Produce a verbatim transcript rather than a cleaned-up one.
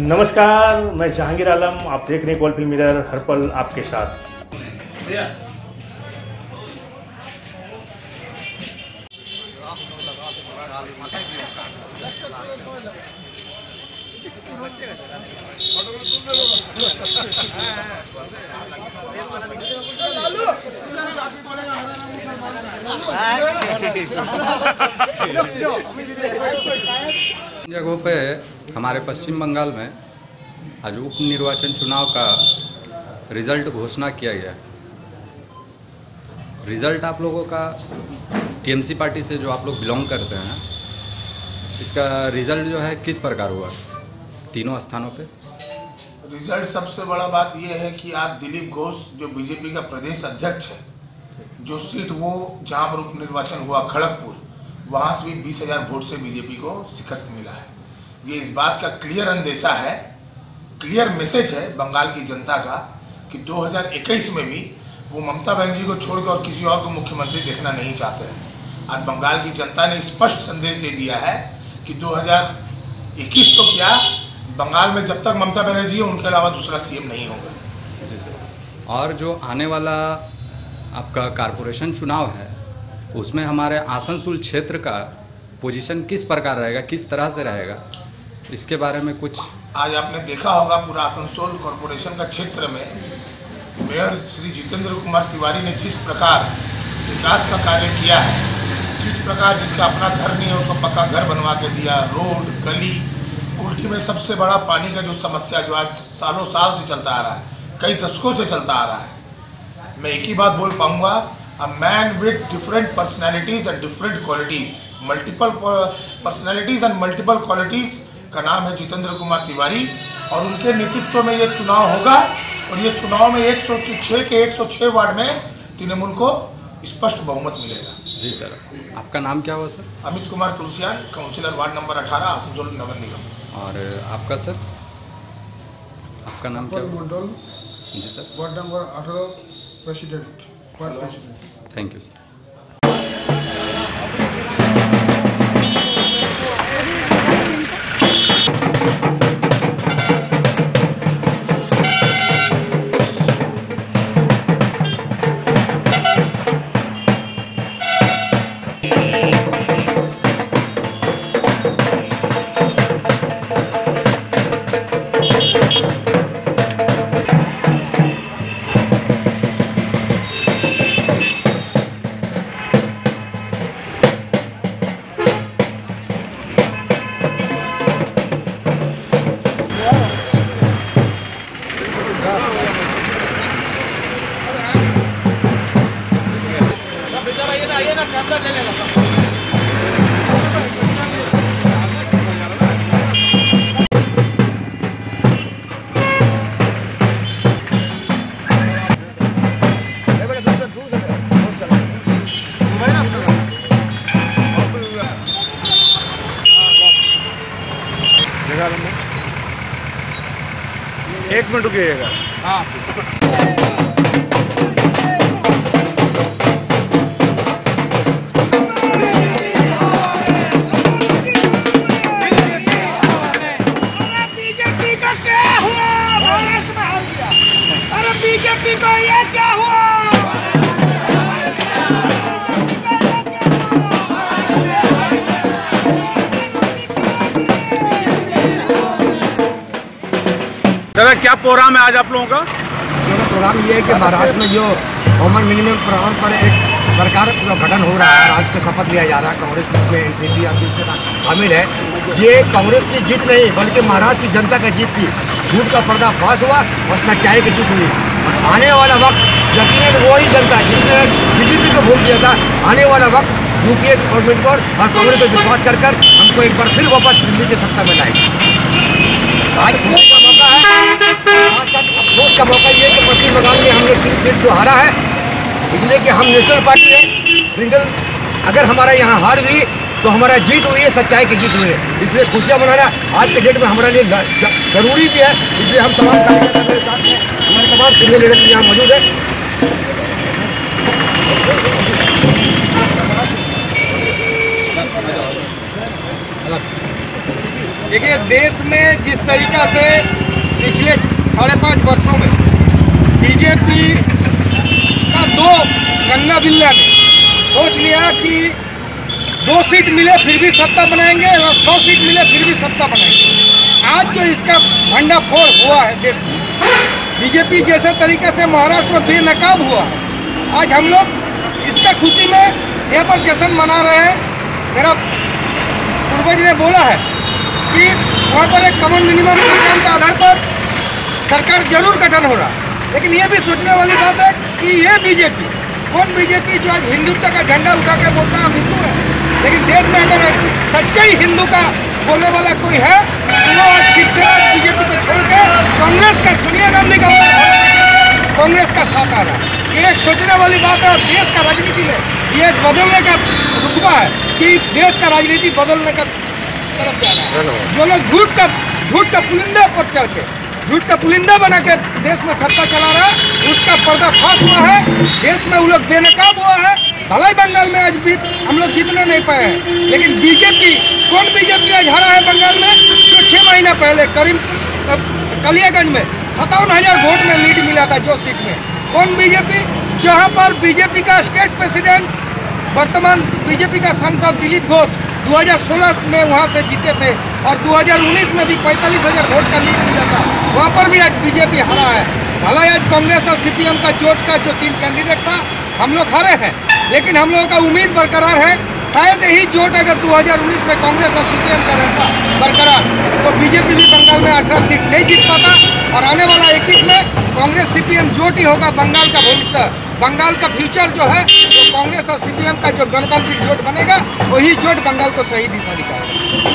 नमस्कार, मैं जहांगीर आलम। आप देख रहे हैं कॉल फिल्म मिरर, हर पल आपके साथ। जगहों पे हमारे पश्चिम बंगाल में आज उप निर्वाचन चुनाव का रिज़ल्ट घोषणा किया गया। रिज़ल्ट आप लोगों का टीएमसी पार्टी से जो आप लोग बिलोंग करते हैं, इसका रिज़ल्ट जो है किस प्रकार हुआ तीनों स्थानों पे? रिज़ल्ट सबसे बड़ा बात यह है कि आज दिलीप घोष जो बीजेपी का प्रदेश अध्यक्ष है, जो सीट वो जहाँ पर उप निर्वाचन हुआ खड़गपुर, वहाँ से भी बीस हजार वोट से बीजेपी को शिकस्त मिला है। ये इस बात का क्लियर अंदेशा है, क्लियर मैसेज है बंगाल की जनता का कि दो हज़ार इक्कीस में भी वो ममता बनर्जी को छोड़कर और किसी और को मुख्यमंत्री देखना नहीं चाहते हैं। आज बंगाल की जनता ने स्पष्ट संदेश दे दिया है कि दो हज़ार इक्कीस तो क्या, बंगाल में जब तक ममता बनर्जी है उनके अलावा दूसरा सीएम नहीं होगा। जी सर। और जो आने वाला आपका कारपोरेशन चुनाव है, उसमें हमारे आसनसोल क्षेत्र का पोजीशन किस प्रकार रहेगा, किस तरह से रहेगा, इसके बारे में कुछ? आज आपने देखा होगा पूरा आसनसोल कॉरपोरेशन का क्षेत्र में मेयर श्री जितेंद्र कुमार तिवारी ने जिस प्रकार विकास का कार्य किया है, जिस प्रकार जिसका अपना घर नहीं है उसको पक्का घर बनवा के दिया, रोड गली, कुल्टी में सबसे बड़ा पानी का जो समस्या जो आज सालों साल से चलता आ रहा है, कई दशकों से चलता आ रहा है, मैं एक ही बात बोल पाऊंगा, a man with different personalities and different qualities, multiple personalities and multiple qualities का नाम है जितेंद्र कुमार तिवारी। और उनके नेतृत्व में ये चुनाव होगा और ये चुनाव में एक सौ छह के एक सौ छह वार्ड में तृणमूल को स्पष्ट बहुमत मिलेगा। जी सर। आपका नाम क्या हुआ sir? Amit Kumar Tulsiyan, councillor ward number अठारह, आसनसोल नगर निगम। और आपका सर? आपका नाम क्या? मंडल। जी सर। वार्ड नंबर अठारह, president, ward president. Thank you sir. एक मिनट रुकिएगा। हाँ। बीजेपी का क्या हुआ? महाराष्ट्र में हार गया। अरे बीजेपी को ये क्या हुआ? क्या प्रोग्राम है आज आप लोगों का? प्रोग्राम ये है कि महाराष्ट्र में जो कॉमन मिनिमम प्रोग्राम पर एक सरकार का गठन हो रहा है, आज का शपथ लिया जा रहा है, कांग्रेस इसमें एनसीपी शामिल है। ये कांग्रेस की जीत नहीं बल्कि महाराष्ट्र की जनता का जीत थी। झूठ का पर्दाफाश हुआ और सच्चाई की जीत हुई। आने वाला वक्त यकीनन वही जनता जिसने बीजेपी को वोट दिया था, आने वाला वक्त यूपीए गवर्नमेंट को और कांग्रेस पर विश्वास कर कर हमको एक बार फिर वापस दिल्ली की सत्ता में लाएगी। आज वोट का मौका है, वोट का मौका ये है कि पश्चिम बंगाल में हमने तीन सीट जो हारा है, इसलिए कि हम नेशनल पार्टी है। रीजनल अगर हमारा यहाँ हार हुई तो हमारा जीत हुई है, सच्चाई की जीत हुई है। इसलिए खुशियाँ मनाना आज के डेट में हमारे लिए जरूरी भी है। इसलिए हम तमाम कार्यकर्ता मेरे साथ हैं, हमारे तमाम सीनियर लीडर यहाँ मौजूद है। देखिए, देश में जिस तरीका से पिछले साढ़े पाँच वर्षों में बीजेपी का दो गन्ना बिल्ला ने सोच लिया कि दो सीट मिले फिर भी सत्ता बनाएंगे और सौ सीट मिले फिर भी सत्ता बनाएंगे। आज जो इसका भंडाफोड़ हुआ है देश में, बीजेपी जैसे तरीके से महाराष्ट्र में बेनकाब हुआ, आज हम लोग इसका खुशी में यहाँ पर जश्न मना रहे हैं। मेरा पूर्वज ने बोला है कि वहाँ पर एक कॉमन मिनिमम प्रोग्राम के आधार पर सरकार जरूर गठन हो रहा, लेकिन ये भी सोचने वाली बात है कि ये बीजेपी, कौन बीजेपी जो आज हिंदुत्व का झंडा उठा के बोलता है हम हिंदू हैं, लेकिन देश में अगर सच्चे ही हिंदू का बोलने वाला कोई है तो वो आज शिवसेना बीजेपी को छोड़ के कांग्रेस का, सोनिया गांधी का कांग्रेस का साथ आ रहा है। ये एक सोचने वाली बात है। देश का राजनीति में ये बदलने का रुतबा है कि देश का राजनीति बदलने का तरफ जा रहा है। जो लोग झूठ का झूठ का पुलिंदा पर चढ़ के झूठ का पुलिंदा बना के देश में सत्ता चला रहा है, उसका पर्दाफाश हुआ है। देश में वो लोग बेनकाब हुआ है। भलाई बंगाल में आज भी हम लोग जीतने नहीं पाए हैं, लेकिन बीजेपी, कौन बीजेपी आज हरा है बंगाल में? जो छह महीना पहले करीम कलियागंज में सत्तावन हजार वोट में लीड मिला था जो सीट में, कौन बीजेपी? जहां पर बीजेपी का स्टेट प्रेसिडेंट, वर्तमान बीजेपी का सांसद दिलीप घोष दो हज़ार सोलह में वहां से जीते थे और दो हज़ार उन्नीस में भी पैंतालीस हजार वोट का लीड मिला था, वहां पर भी आज बीजेपी हरा है। भला आज कांग्रेस और सीपीएम का जोट का जो तीन कैंडिडेट था हम लोग हारे हैं, लेकिन हम लोगों का उम्मीद बरकरार है। शायद यही जोट अगर दो हज़ार उन्नीस में कांग्रेस और सीपीएम का रहता बरकरार तो बीजेपी भी बंगाल में अठारह सीट नहीं जीत पाता और आने वाला इक्कीस में कांग्रेस सीपीएम जोट ही होगा बंगाल का भविष्य। बंगाल का फ्यूचर जो है तो कांग्रेस और सीपीएम का जो गणतांत्रिक जोट बनेगा वही जोट बंगाल को सही दिशा दिखाएगा।